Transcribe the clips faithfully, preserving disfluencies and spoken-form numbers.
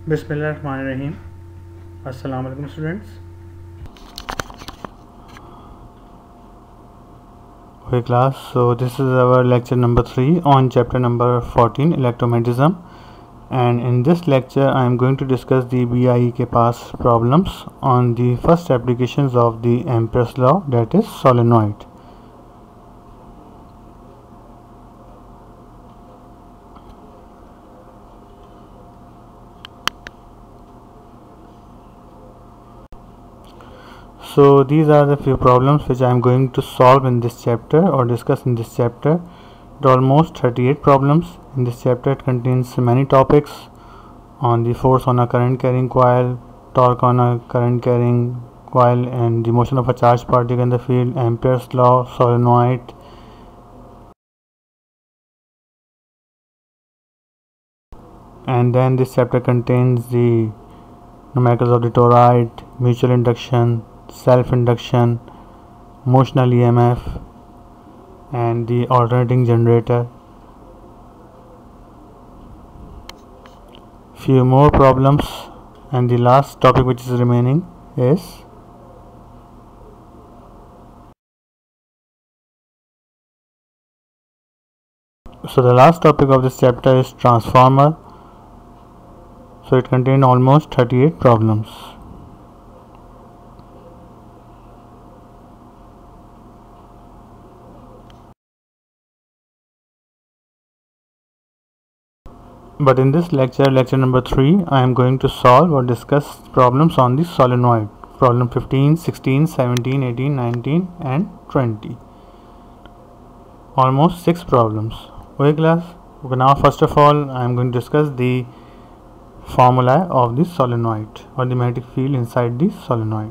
Bismillahirrahmanirrahim. Assalamu alaikum students. Okay class, so this is our lecture number three on chapter number fourteen, electromagnetism, and in this lecture I am going to discuss the B I E के पास problems on the first applications of the Ampere's law, that is solenoid. So these are the few problems which I am going to solve in this chapter or discuss in this chapter. There are almost thirty-eight problems in this chapter. It contains many topics on the force on a current carrying coil, torque on a current carrying coil, and the motion of a charged particle in the field, Ampere's law, solenoid, and then this chapter contains the numericals of the toroid, mutual induction, self-induction, motional E M F, and the alternating generator. Few more problems, and the last topic which is remaining is so the last topic of this chapter is transformer. So it contained almost thirty-eight problems. But in this lecture, lecture number three, I am going to solve or discuss problems on the solenoid. Problem fifteen, sixteen, seventeen, eighteen, nineteen and twenty. Almost six problems. Okay class? Okay, now first of all, I am going to discuss the formula of the solenoid or the magnetic field inside the solenoid.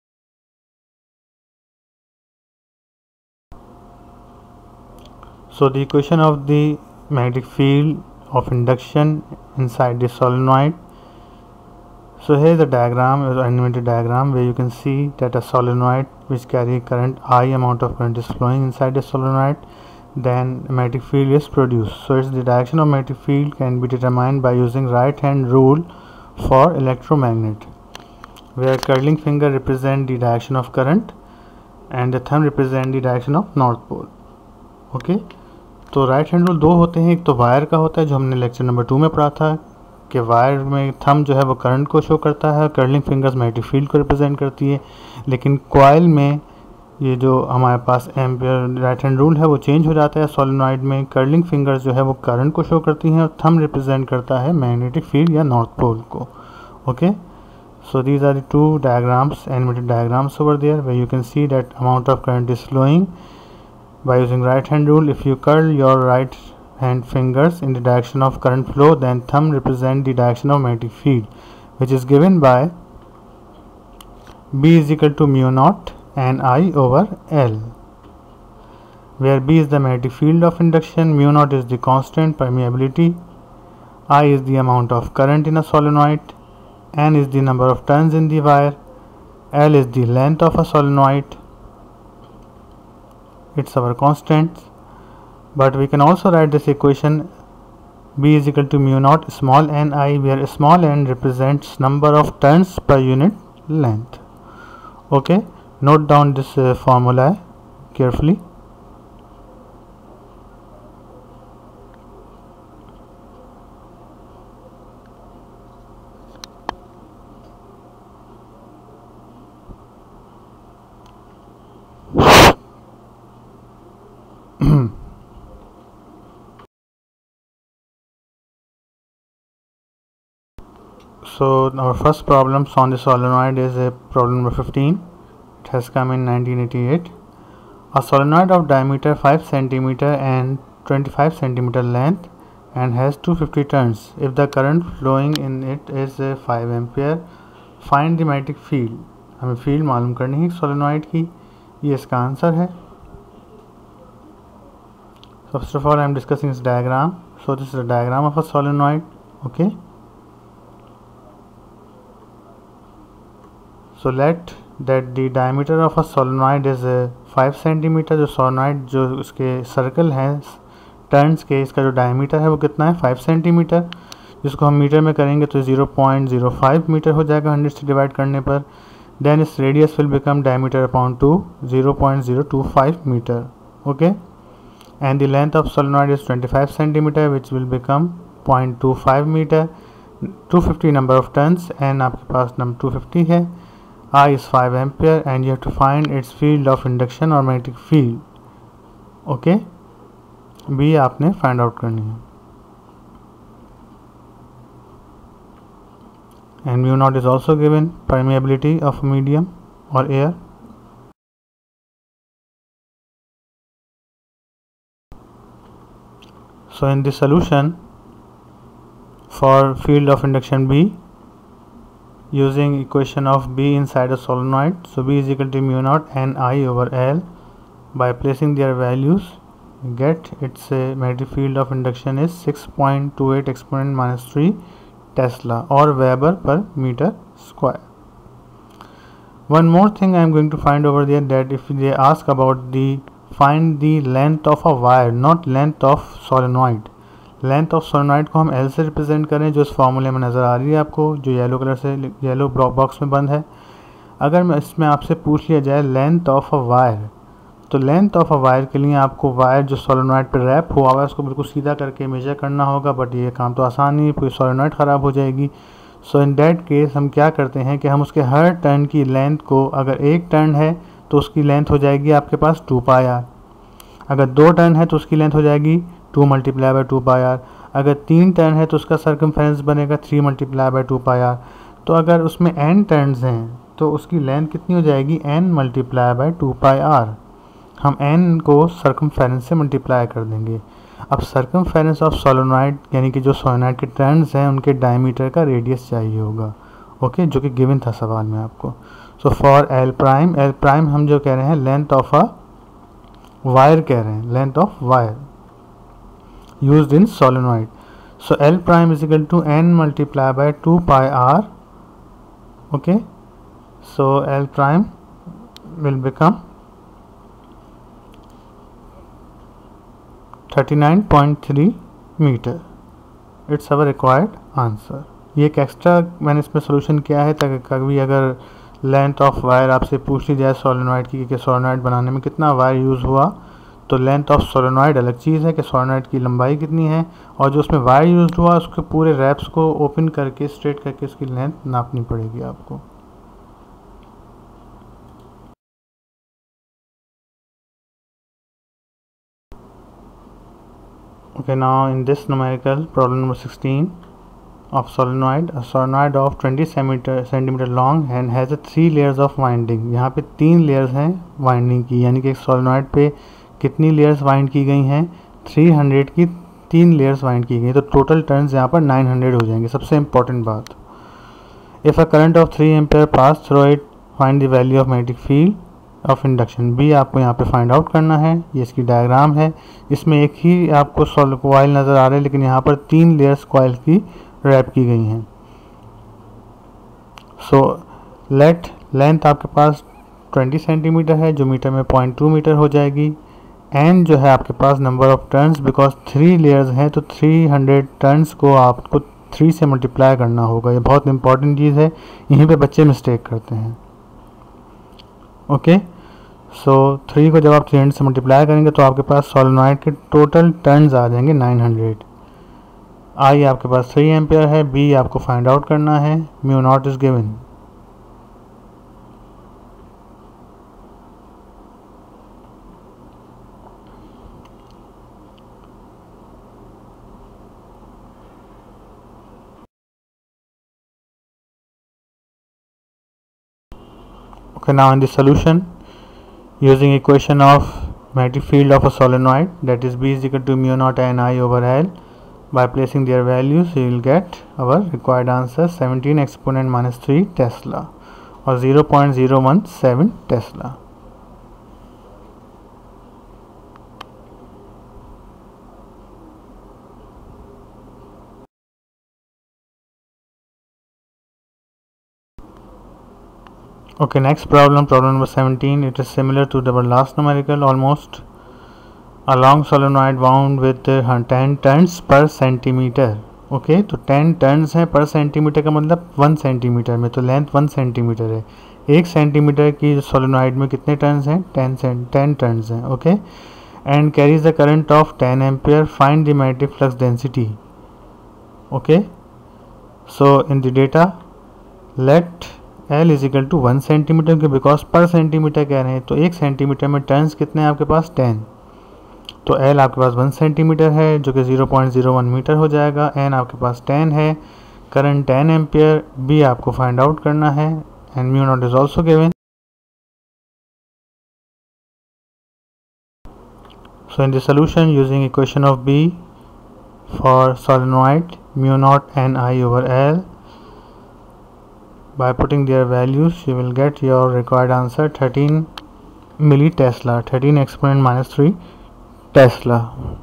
So the equation of the magnetic field of induction inside the solenoid. So here is a diagram, an animated diagram where you can see that a solenoid which carry current, I amount of current is flowing inside the solenoid, then a magnetic field is produced. So it's the direction of magnetic field can be determined by using right hand rule for electromagnet, where curling finger represent the direction of current and the thumb represent the direction of north pole. Okay, तो right hand rule दो होते हैं. एक तो wire का होता है जो हमने लेक्चर नंबर टू में पढ़ा था कि वायर में थंब जो है वो करंट को शो करता है, कर्लिंग फिंगर्स मैग्नेटिक फील्ड को रिप्रेजेंट करती है. लेकिन कॉइल में ये जो हमारे पास एम्पियर राइट हैंड रूल है वो चेंज हो जाता है. सॉलिनॉइड में कर्लिंग फिंगर्स जो है वो करंट को शो करती हैं और थंब रिप्रेजेंट करता है मैग्नेटिक फील्ड या नॉर्थ पोल को. Okay, so these are the two diagrams, animated diagrams over there where you can see that amount of current is flowing. By using right hand rule, if you curl your right hand fingers in the direction of current flow, then thumb represent the direction of magnetic field, which is given by B is equal to mu naught and I over L, where B is the magnetic field of induction, mu naught is the constant permeability, I is the amount of current in a solenoid, N is the number of turns in the wire, L is the length of a solenoid. It's our constant, but we can also write this equation B is equal to mu naught small n I, where small n represents number of turns per unit length. Okay, note down this uh, formula carefully. So our first problems on the solenoid is a problem number fifteen. It has come in nineteen eighty-eight. A solenoid of diameter five centimeter and twenty-five centimeter length and has two hundred fifty turns. If the current flowing in it is a five ampere, find the magnetic field. हमें field मालूम करनी है solenoid की, ये इसका answer है. First of all, I am discussing this diagram. So this is a diagram of a solenoid. Okay. So let that the diameter of a solenoid is five centimetre. जो solenoid जो उसके circle हैं turns के, इसका जो diameter है वो कितना है फाइव सेंटीमीटर. जिसको हम मीटर में करेंगे तो zero point zero five metre हो जाएगा हंड्रेड से डिवाइड करने पर। देन इस radius will become diameter upon two, zero point zero two five metre, okay. And the length of solenoid is twenty five centimetre which will become zero point two five metre. Two fifty number of turns, N आपके पास number two fifty है, I is five ampere and you have to find it's field of induction और magnetic field, okay. B आपने find out करनी है। And mu naught is also given, permeability of medium और air. So in the solution for field of induction B, using equation of B inside a solenoid, so B is equal to mu naught N I over L. By placing their values, you get its uh, magnetic field of induction is six point two eight exponent minus three Tesla or Weber per meter square. One more thing I am going to find over there, that if they ask about the find the length of a wire, not length of solenoid. Length of solenoid को हम L से represent करें, जो इस फॉर्मूले में नज़र आ रही है आपको, जो येलो कलर से येलो बॉक्स में बंद है। अगर मैं इसमें आपसे पूछ लिया जाए लेंथ ऑफ अ वायर, तो लेंथ ऑफ अ वायर के लिए आपको वायर जो सोलेनॉइड पर रैप हुआ हुआ है उसको बिल्कुल सीधा करके मेजर करना होगा, बट ये काम तो आसान नहीं है, पूरी सोलेनॉइड ख़राब हो जाएगी। सो इन दैट केस हम क्या करते हैं कि हम उसके हर टर्न की लेंथ को, अगर एक टर्न है तो उसकी लेंथ हो जाएगी आपके पास टू पाई आर, अगर दो टर्न है तो उसकी लेंथ हो जाएगी two multiply by two pi r, अगर तीन टर्न है तो उसका सर्कमफेरेंस बनेगा three multiply by two pi r. तो अगर उसमें एन टर्न्स हैं तो उसकी लेंथ कितनी हो जाएगी, N multiply by two pi r. हम एन को सर्कमफेरेंस से मल्टीप्लाई कर देंगे। अब सर्कमफेरेंस ऑफ सोलेनॉइड यानी कि जो सोलेनॉइड के टर्न्स हैं उनके डायमीटर का रेडियस चाहिए होगा, ओके, जो कि गिवन था सवाल में आपको। So for L prime, L prime हम जो कह रहे हैं लेंथ ऑफ अ वायर कह रहे हैं, length of wire used in solenoid. So L prime is equal to N multiply by two pi R, okay. So L prime will become thirty-nine point three meter. It's our required answer. ये एक extra मैंने इसमें solution किया है ताकि कभी अगर length of wire आपसे पूछ ली जाए सोलेनॉइड की कि सोलेनॉइड बनाने में कितना वायर यूज़ हुआ, तो लेंथ ऑफ सोलेनॉइड अलग चीज़ है कि सोलेनॉइड की लंबाई कितनी है, और जो उसमें वायर यूज़ हुआ उसके पूरे रैप्स को ओपन करके स्ट्रेट करके उसकी लेंथ नापनी पड़ेगी आपको। Okay, now in this numerical problem number sixteen of solenoid, a solenoid of twenty centimeter long and has a three layers of winding. यहाँ पे तीन layers हैं winding की, यानी कि एक solenoid पे कितनी layers wind की गई हैं, थ्री हंड्रेड की तीन layers wind की गई, तो total turns यहाँ पर नाइन हंड्रेड हो जाएंगे। सबसे important बात, if a current of three ampere pass through it, find the value of magnetic field of induction. B आपको यहाँ पे फाइंड आउट करना है। ये इसकी डायग्राम है, इसमें एक ही आपको सोल कॉइल नज़र आ रहा है, लेकिन यहाँ पर तीन लेयर्स कॉइल की रैप की गई हैं। सो लेट लेंथ आपके पास ट्वेंटी सेंटीमीटर है, जो मीटर में पॉइंट टू मीटर हो जाएगी। एन जो है आपके पास number of turns, because three layers हैं तो थ्री हंड्रेड टर्न्स को आपको थ्री से मल्टीप्लाई करना होगा। ये बहुत इंपॉर्टेंट चीज़ है, यहीं पे बच्चे मिस्टेक करते हैं। ओके, सो थ्री को जब आप थ्री हंड्रेड से मल्टीप्लाई करेंगे तो आपके पास सोलेनॉइड के टोटल टर्न्स आ जाएंगे नाइन हंड्रेड। आई आपके पास थ्री एम्पियर है, बी आपको फाइंड आउट करना है, mu naught is given. Okay, now in the solution, using equation of magnetic field of a solenoid, that is B is equal to mu naught N I over L, by placing their values you will get our required answer seventeen exponent minus three Tesla or zero point zero one seven Tesla. Okay, next problem, problem number seventeen. It is similar to the last numerical almost. A long solenoid wound with ten turns per centimeter. Okay okay, तो ten turns हैं per centimetre का मतलब one centimetre में, तो length one centimetre है। एक centimetre की solenoid में कितने टर्न्स हैं? टेन टेन टर्न्स हैं। Okay, and carries the current of ten ampere, find the magnetic flux density. Okay, so in the data let L is equal to one centimetre, के because per centimetre कह रहे हैं, तो एक centimetre में turns कितने हैं आपके पास? टेन। तो एल आपके पास वन सेंटीमीटर है जो कि zero point zero one metre हो जाएगा। एन आपके पास टेन है, करंट टेन एम्पियर, बी आपको फाइंड आउट करना है, and mu naught is also given. So in the solution using equation of B for solenoid mu naught N I over L, by putting their values you will get your required answer thirteen milli Tesla, thirteen exponent minus three Tesla.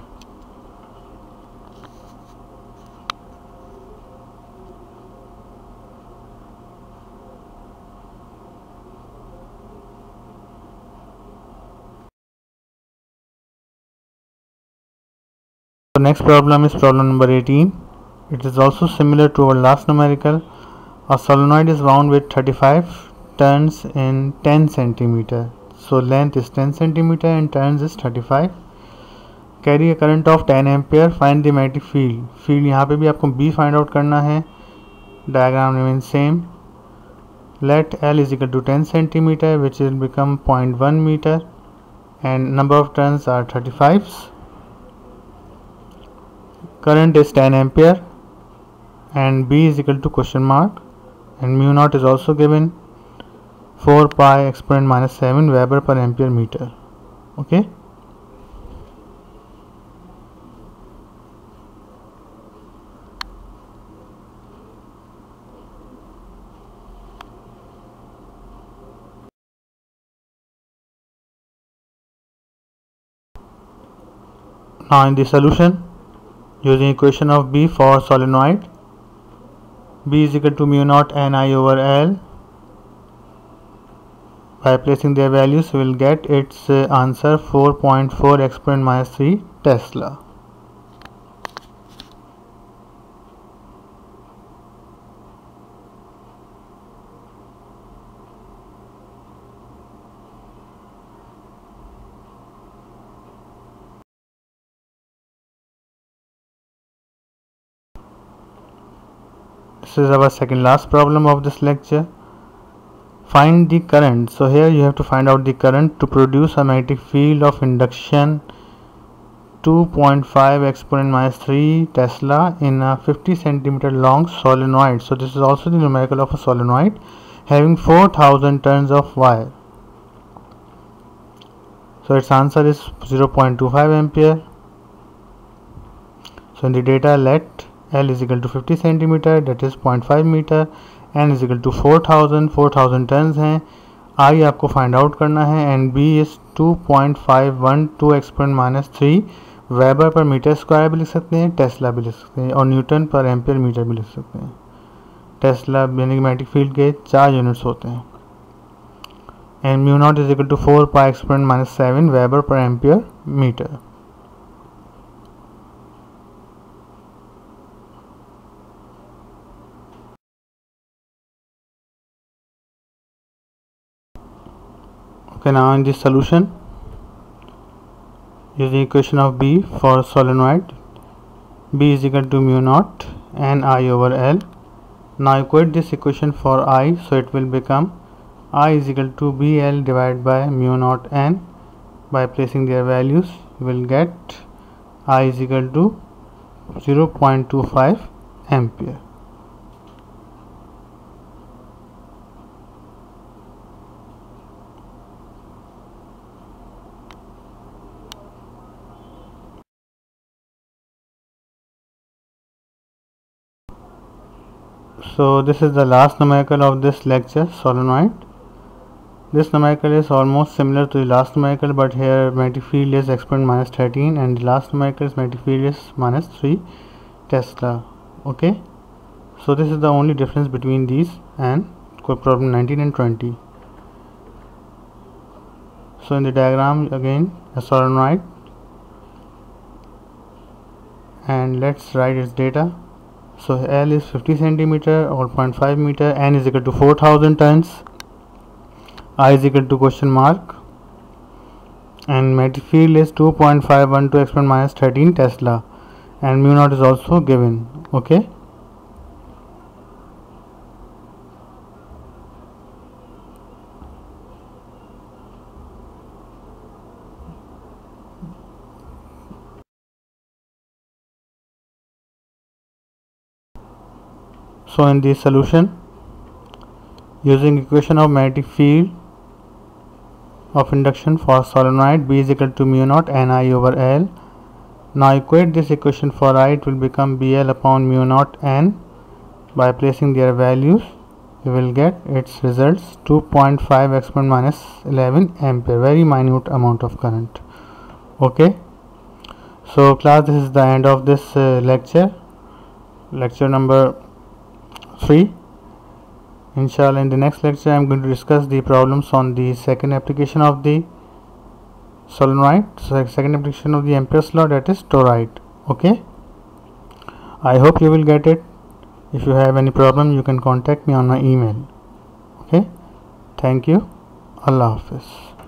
The next problem is problem number eighteen. It is also similar to our last numerical. A solenoid is wound with thirty-five turns in ten centimeter. So length is ten centimeter and turns is thirty-five. Carry a current of ten ampere. Find the magnetic field. Field यहाँ पे भी आपको B find out करना है. Diagram remains same. Let L is equal to ten centimeter, which will become zero point one meter, and number of turns are thirty-five. Current is ten ampere, and B is equal to question mark. And mu naught is also given, four pi exponent minus seven Weber per ampere meter. Okay, now in the solution using equation of B for solenoid, B is equal to mu naught N I over L. By placing their values, we will get its uh, answer four point four exponent minus three Tesla. This is our second last problem of this lecture. Find the current. So here you have to find out the current to produce a magnetic field of induction two point five exponent minus three Tesla in a fifty centimeter long solenoid. So this is also the numerical of a solenoid having four thousand turns of wire. So its answer is zero point two five ampere. So in the data let L is equal to fifty centimeter, that is zero point five meter, N is equal to four thousand, four thousand turns हैं, I आपको find out करना है, and B is two point five one two exponent minus three weber per metre square भी लिख सकते हैं, Tesla भी लिख सकते हैं, और न्यूटन पर एम्पियर मीटर भी लिख सकते हैं। टेस्ला यानी मैग्नेटिक फील्ड के चार यूनिट्स होते हैं, and mu naught is equal to four pi exponent minus seven weber per ampere metre. Okay, now in this solution using equation of B for solenoid, B is equal to mu naught N I over L. Now equate this equation for I, so it will become I is equal to B L divided by mu naught N. By placing their values, you will get I is equal to zero point two five ampere. So this is the last numerical of this lecture, solenoid. This numerical is almost similar to the last numerical, but here magnetic field is exponent minus thirteen and the last numerical is magnetic field is minus three Tesla. Okay, so this is the only difference between these and problem nineteen and twenty. So in the diagram again a solenoid, and let's write its data. So L is fifty centimeter or zero point five meter, N is equal to four thousand tons, I is equal to question mark, and magnetic field is two point five one two exponent minus thirteen Tesla, and mu naught is also given. Okay. So in this solution, using equation of magnetic field of induction for solenoid, B is equal to mu naught Ni over L. Now equate this equation for I, it will become Bl upon mu naught N. By placing their values, we will get its results two point five exponent minus eleven ampere, very minute amount of current. Okay. So class, this is the end of this uh, lecture, lecture number three. Inshallah, in the next lecture I am going to discuss the problems on the second application of the solenoid, so second application of the Ampere's law, that is toroid. Okay, I hope you will get it. If you have any problem, you can contact me on my email. Okay, thank you. Allah Hafiz.